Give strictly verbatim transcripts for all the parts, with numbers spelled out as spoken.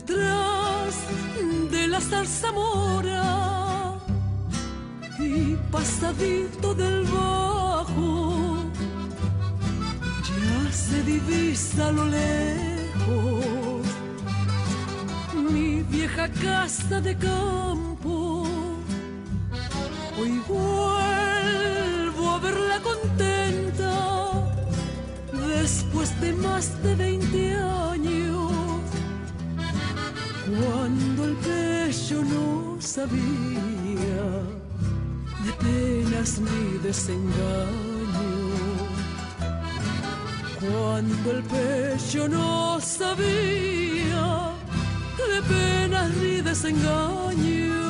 detrás de la zarzamora y pasadito del bajo ya se divisa a lo lejos mi vieja casa de campo. Hoy vuelvo a verla contenta después de más de veinte años, cuando el pecho no sabía de penas ni desengaño, cuando el pecho no sabía de penas ni desengaño.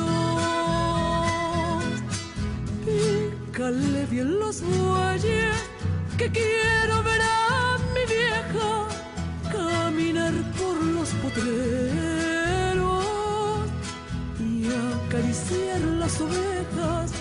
Pícale bien los bueyes, que quiero ver a mi vieja caminar por los potreros y acariciar las ovejas.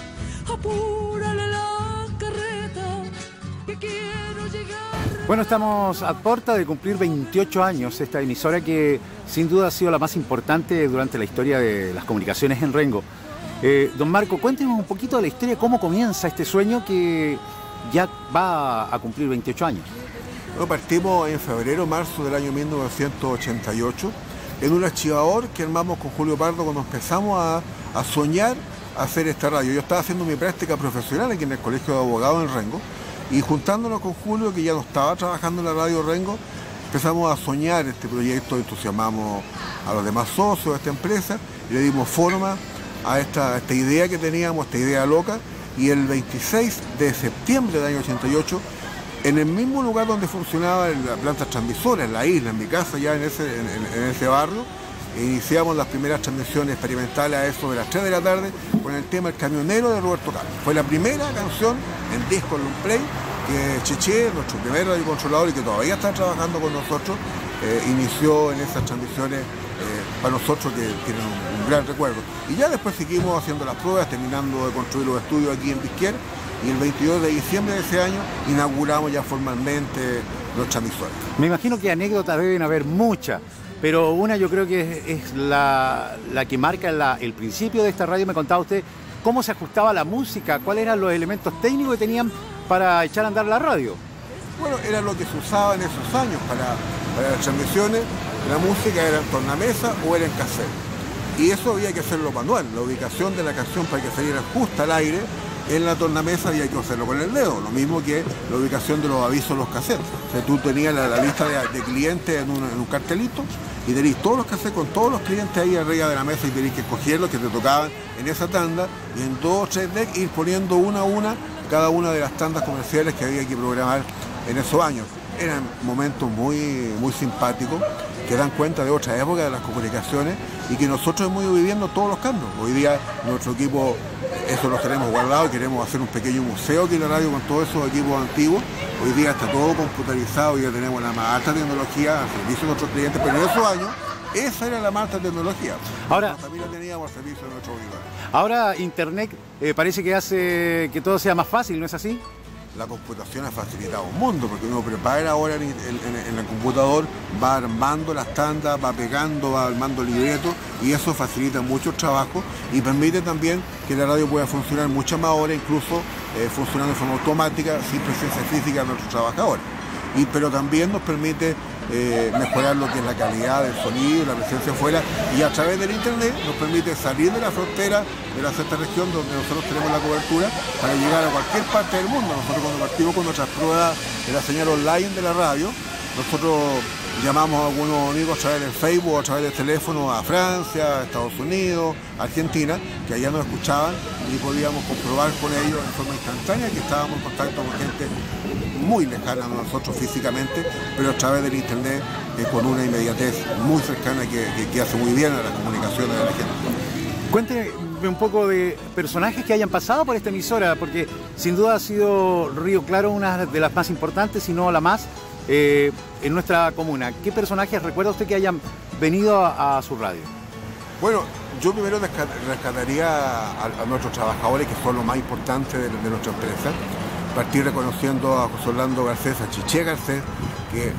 Apúrale la carreta, que quiero llegar. Bueno, estamos a puerta de cumplir veintiocho años esta emisora que sin duda ha sido la más importante durante la historia de las comunicaciones en Rengo. Eh, don Marco, cuéntenos un poquito de la historia, cómo comienza este sueño que ya va a cumplir veintiocho años. Bueno, partimos en febrero, marzo del año mil novecientos ochenta y ocho en un archivador que armamos con Julio Pardo cuando empezamos a, a soñar a hacer esta radio. Yo estaba haciendo mi práctica profesional aquí en el Colegio de Abogados en Rengo y juntándonos con Julio, que ya no estaba trabajando en la radio Rengo, empezamos a soñar este proyecto, entusiasmamos a los demás socios de esta empresa y le dimos forma a esta, a esta idea que teníamos, esta idea loca, y el veintiséis de septiembre del año ochenta y ocho, en el mismo lugar donde funcionaba la planta transmisora, en la isla, en mi casa, ya en ese, en, en, en ese barrio, iniciamos las primeras transmisiones experimentales a eso de las tres de la tarde con el tema El Camionero de Roberto Carlos. Fue la primera canción en disco long play que Cheche, nuestro primer radiocontrolador y que todavía está trabajando con nosotros, eh, inició en esas transmisiones eh, para nosotros que tienen un, un gran recuerdo. Y ya después seguimos haciendo las pruebas, terminando de construir los estudios aquí en Bisquier, y el veintidós de diciembre de ese año inauguramos ya formalmente nuestra emisora. Me imagino que anécdotas deben haber muchas, pero una yo creo que es, es la, la que marca la, el principio de esta radio. Me contaba usted cómo se ajustaba la música, cuáles eran los elementos técnicos que tenían para echar a andar la radio. Bueno, era lo que se usaba en esos años para, para las transmisiones. La música era en tornamesa o era en cassette. Y eso había que hacerlo manual. La ubicación de la canción para que saliera justa al aire en la tornamesa había que hacerlo con el dedo. Lo mismo que la ubicación de los avisos en los cassettes. O sea, tú tenías la, la lista de, de clientes en un, en un cartelito y tenías todos los cassettes con todos los clientes ahí arriba de la mesa y tenías que escoger los que te tocaban en esa tanda y en dos o tres decks ir poniendo una a una cada una de las tandas comerciales que había que programar en esos años. Eran momentos muy, muy simpáticos que dan cuenta de otra época de las comunicaciones y que nosotros hemos ido viviendo todos los cambios. Hoy día nuestro equipo, eso lo tenemos guardado, queremos hacer un pequeño museo aquí en la radio con todos esos equipos antiguos. Hoy día está todo computarizado y ya tenemos la más alta tecnología al servicio de nuestros clientes, pero en esos años esa era la más alta tecnología. Ahora, también la teníamos al servicio de nuestros auditores. Ahora Internet eh, parece que hace que todo sea más fácil, ¿no es así? La computación ha facilitado un mundo, porque uno prepara ahora en, en, en el computador, va armando las tandas, va pegando, va armando libretos, y eso facilita mucho el trabajo y permite también que la radio pueda funcionar muchas más horas, incluso eh, funcionando de forma automática, sin presencia física de nuestros trabajadores. Y, pero también nos permite eh, mejorar lo que es la calidad del sonido, la presencia afuera, y a través del internet nos permite salir de la frontera de la sexta región donde nosotros tenemos la cobertura para llegar a cualquier parte del mundo. Nosotros cuando partimos con nuestras pruebas de la señal online de la radio, nosotros llamamos a algunos amigos a través del Facebook, a través del teléfono a Francia, a Estados Unidos, a Argentina, que allá nos escuchaban y podíamos comprobar con ellos de forma instantánea que estábamos en contacto con gente muy lejana a nosotros físicamente, pero a través del internet eh, con una inmediatez muy cercana que, que, que hace muy bien a las comunicaciones de la gente. Cuénteme un poco de personajes que hayan pasado por esta emisora, porque sin duda ha sido Río Claro una de las más importantes, si no la más, eh, en nuestra comuna. ¿Qué personajes recuerda usted que hayan venido a, a su radio? Bueno, yo primero rescataría a, a nuestros trabajadores, que son lo más importante de, de nuestra empresa. Partir reconociendo a José Orlando Garcés, a Chiché Garcés, que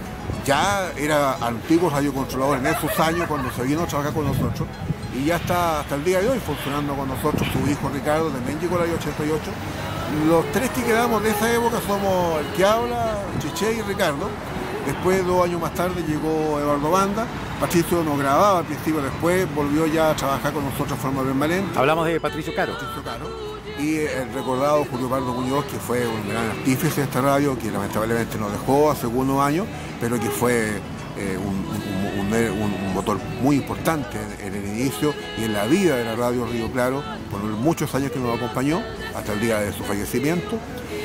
ya era antiguo radiocontrolador en esos años cuando se vino a trabajar con nosotros y ya está hasta el día de hoy funcionando con nosotros. Su hijo Ricardo también llegó al año ochenta y ocho. Los tres que quedamos de esa época somos el que habla, Chiché y Ricardo. Después, dos años más tarde, llegó Eduardo Banda. Patricio nos grababa al principio, después volvió ya a trabajar con nosotros de forma permanente. Hablamos de Patricio Caro. Patricio Caro. Y el recordado Julio Pardo Muñoz, que fue un gran artífice de esta radio, que lamentablemente nos dejó hace algunos años, pero que fue eh, un, un, un, un motor muy importante en, en el inicio y en la vida de la radio Río Claro, por muchos años que nos acompañó, hasta el día de su fallecimiento.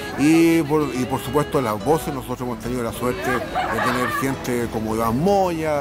Y por, y por supuesto las voces, nosotros hemos tenido la suerte de tener gente como Iván Moya,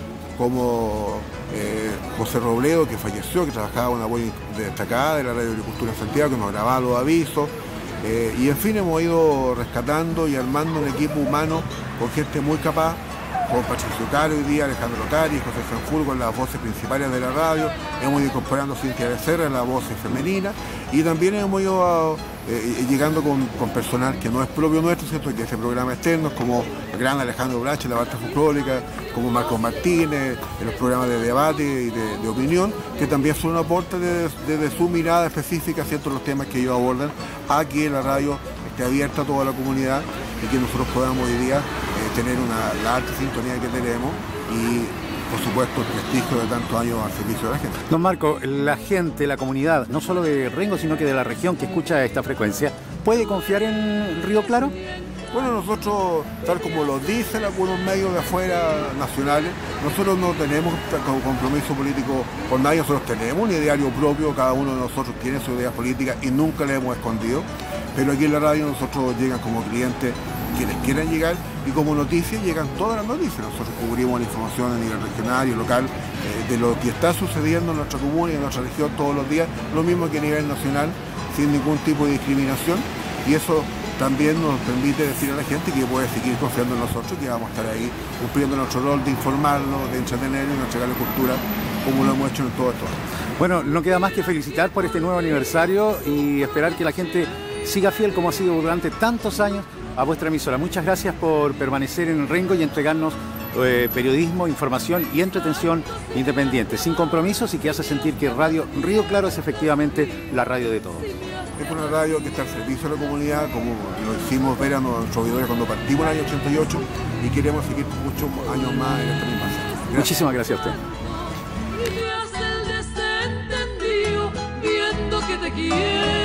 como eh, José Robledo, que falleció, que trabajaba en una voz destacada de la Radio Agricultura de Santiago, que nos grababa los avisos, eh, y en fin hemos ido rescatando y armando un equipo humano con gente muy capaz, con Patricio Caro hoy día, Alejandro Cari, José Sanfurgo en las voces principales de la radio, hemos ido incorporando a Cintia Becerra en la voz femenina, y también hemos ido a, eh, llegando con, con personal que no es propio nuestro, ¿cierto? Que este programa externo, como el gran Alejandro Brache en la parte folclórica, como Marcos Martínez en los programas de debate y de, de opinión, que también son un aporte desde de, de su mirada específica, ¿cierto? Los temas que ellos abordan, a que la radio esté abierta a toda la comunidad y que nosotros podamos hoy día eh, tener una, la alta sintonía que tenemos y por supuesto el prestigio de tantos años al servicio de la gente. Don Marco, la gente, la comunidad, no solo de Rengo, sino que de la región que escucha esta frecuencia, ¿puede confiar en Río Claro? Bueno, nosotros, tal como lo dicen algunos medios de afuera nacionales, nosotros no tenemos compromiso político con nadie, nosotros tenemos un ideario propio, cada uno de nosotros tiene su idea política y nunca le hemos escondido, pero aquí en la radio nosotros llegan como clientes quienes quieran llegar y como noticias llegan todas las noticias. Nosotros cubrimos la información a nivel regional y local eh, de lo que está sucediendo en nuestra comuna y en nuestra región todos los días, lo mismo que a nivel nacional, sin ningún tipo de discriminación, y eso también nos permite decir a la gente que puede seguir confiando en nosotros, que vamos a estar ahí cumpliendo nuestro rol de informarlo, de entretenerlo y de entregarle cultura como lo hemos hecho en todo esto. Bueno, no queda más que felicitar por este nuevo aniversario y esperar que la gente siga fiel como ha sido durante tantos años a vuestra emisora. Muchas gracias por permanecer en Rengo y entregarnos eh, periodismo, información y entretención independiente, sin compromisos y que hace sentir que Radio Río Claro es efectivamente la radio de todos. Es una radio que está al servicio de la comunidad, como lo hicimos ver a nuestros auditores cuando partimos en el año ochenta y ocho y queremos seguir muchos años más en esta misma serie. Muchísimas gracias a usted. Y me hace el desentendido viendo que te quiero.